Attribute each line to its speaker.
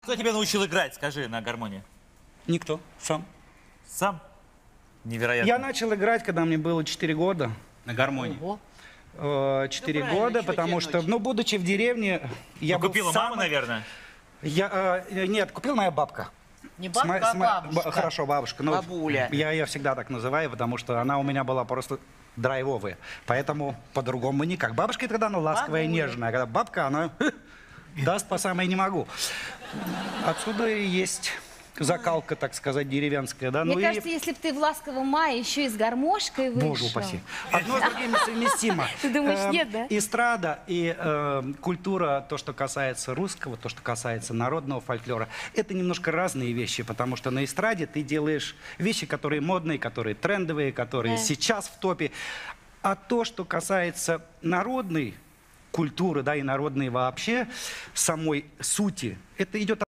Speaker 1: Кто тебя научил играть, скажи, на гармонии?
Speaker 2: Никто, сам.
Speaker 1: Сам? Невероятно.
Speaker 2: Я начал играть, когда мне было 4 года.
Speaker 3: На гармонии.
Speaker 2: 4
Speaker 4: правильно,
Speaker 2: года,
Speaker 4: чё
Speaker 2: потому
Speaker 4: тянуть?
Speaker 2: что, ну, будучи в деревне, я
Speaker 1: Ну,
Speaker 2: был
Speaker 1: купила мама,
Speaker 2: самый-
Speaker 1: наверное.
Speaker 2: Нет, купила моя бабка.
Speaker 4: Не бабка, а бабушка.
Speaker 2: Хорошо, бабушка. Ну,
Speaker 4: Бабуля.
Speaker 2: Я ее всегда так называю, потому что она у меня была просто драйвовая. Поэтому по-другому никак. Бабушка это когда она ласковая и
Speaker 4: Бабуля.
Speaker 2: нежная, а когда бабка, она даст по самой не могу. Отсюда и есть закалка, так сказать, деревенская. Да?
Speaker 5: Мне
Speaker 2: Ну
Speaker 5: кажется, если бы ты в «Ласковом мае» еще и с гармошкой вышел.
Speaker 2: Боже упаси. Одно с другим несовместимо.
Speaker 5: Ты думаешь, нет, да?
Speaker 2: Эстрада и культура, то, что касается русского, то, что касается народного фольклора, это немножко разные вещи, потому что на эстраде ты делаешь вещи, которые модные, которые трендовые, которые сейчас в топе. А то, что касается народной культуры, да, и народной вообще, самой сути, это идет